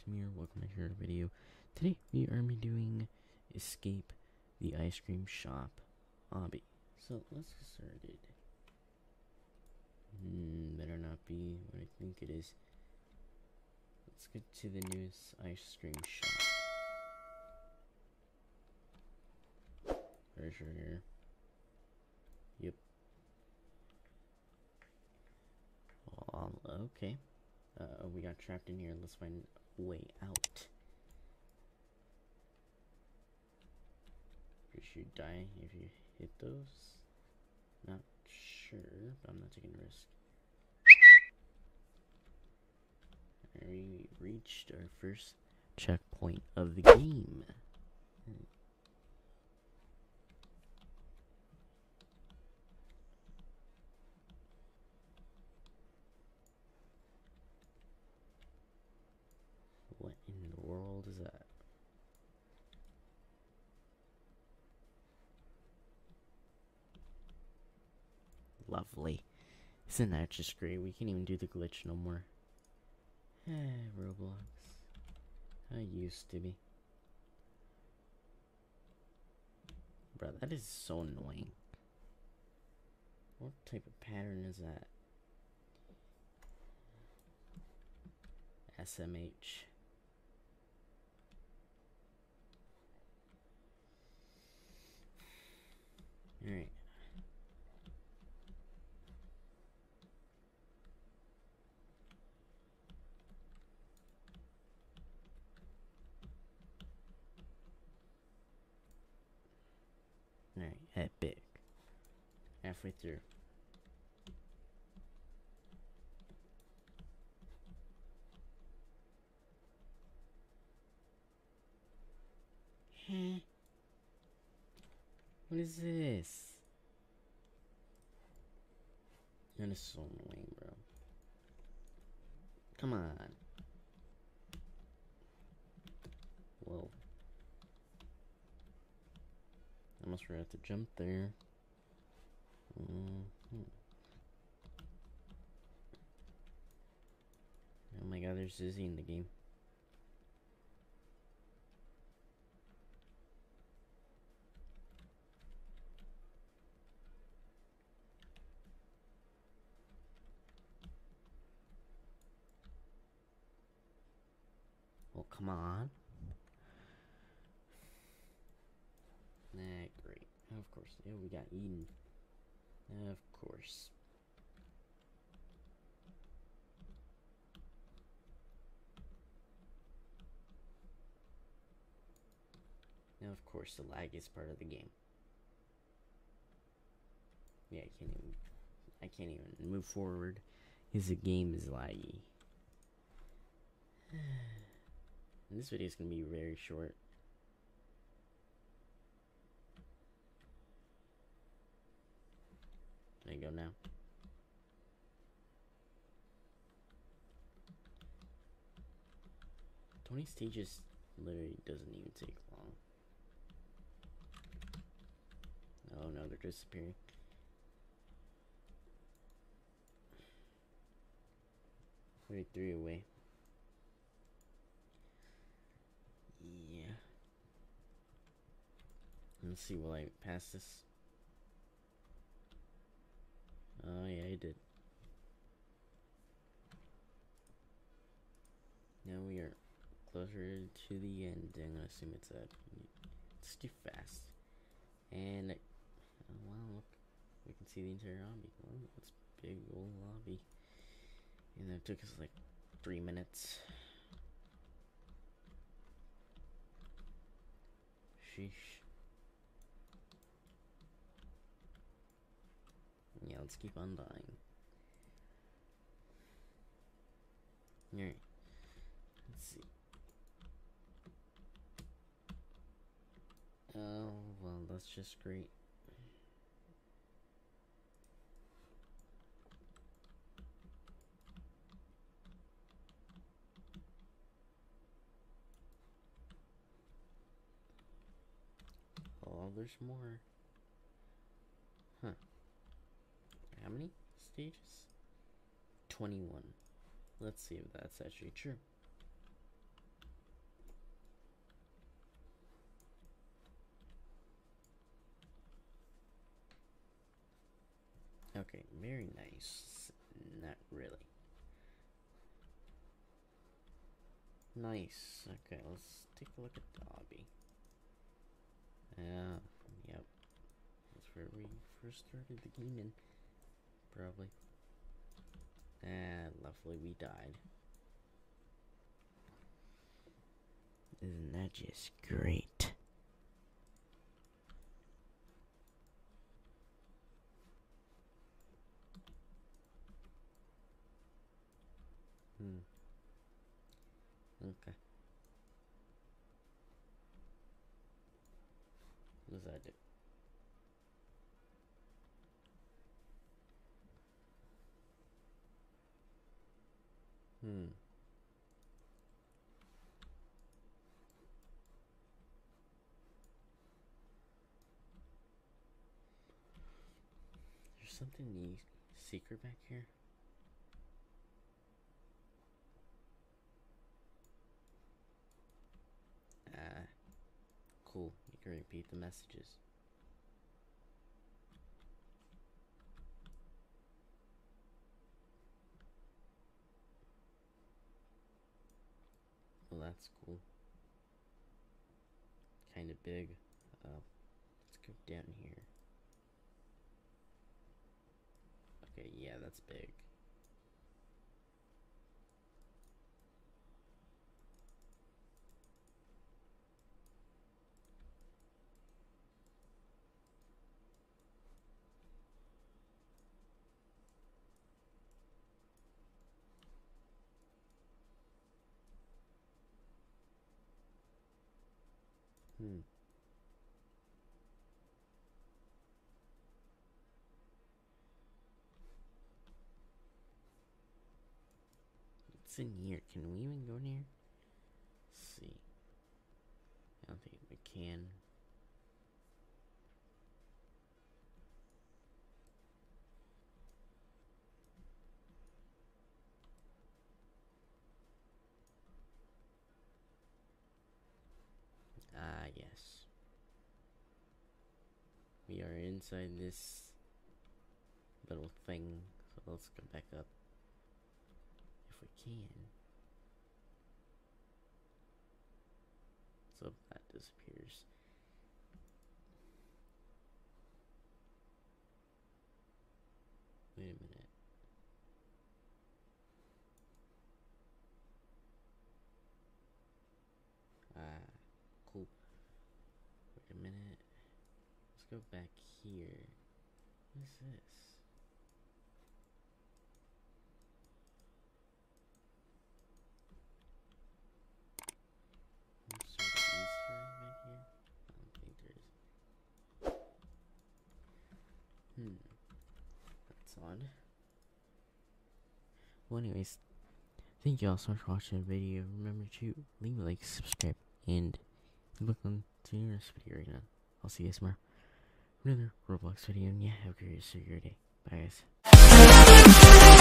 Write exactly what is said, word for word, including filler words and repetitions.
Samir, welcome to your video. Today we are doing Escape the Ice Cream Shop Obby. So let's get started. Hmm, better not be what I think it is. Let's get to the newest ice cream shop. There's your here. Yep. Oh, okay. Uh, we got trapped in here. Let's find a way out. You should die if you hit those. Not sure, but I'm not taking a risk. We reached our first checkpoint of the game. Hmm. What in the world is that? Lovely. Isn't that just great? We can't even do the glitch no more. Roblox. I used to be. Bro, that is so annoying. What type of pattern is that? S M H. Alright. Alright, epic. Halfway through. Huh? What is this? That is so annoying, bro. Come on. Whoa. I almost forgot to jump there. Mm-hmm. Oh my god, there's Zizzy in the game. Well, come on. Nah, great. Of course. Yeah, we got Eden. Of course. Now, of course, the lag is part of the game. Yeah, I can't even. I can't even move forward because the game is laggy. And this video is gonna be very short. Can I go now? twenty stages literally doesn't even take long. Oh no, they're disappearing. thirty-three away. Yeah. Let's see, will I pass this? Oh yeah, I did. Now we are closer to the end. I'm gonna assume it's a. It's too fast. And oh wow, look, we can see the entire lobby. Well, it's a big old lobby, and that took us like three minutes. Sheesh. Yeah, let's keep on dying. Alright. Let's see. Oh, well, that's just great. Oh, there's more. Huh. How many stages? twenty-one. Let's see if that's actually true. very nice. Not really. Nice. Okay, let's take a look at Dobby. Uh, yep. That's where we first started the game in. Probably. Ah, lovely, we died. Isn't that just great? Hmm. Okay. What does that do? Hmm. There's something neat secret back here. Ah, cool. You can repeat the messages. Well, that's cool. Kind of big. Uh, let's go down here. Okay, yeah, that's big. Hmm. What's in here? Can we even go near? Let's see. I don't think we can. Ah, yes. We are inside this little thing, so let's go back up. If we can. So that disappears. Wait a minute. Ah, cool. Wait a minute. Let's go back here. What is this? Some sort of Easter egg back here? I don't think there is. Hmm. That's odd. Well, anyways, thank you all so much for watching the video. Remember to leave a like, subscribe, and look on to the next video right now. I'll see you guys tomorrow. Another Roblox video, and yeah, have a great rest of your day. Bye, guys.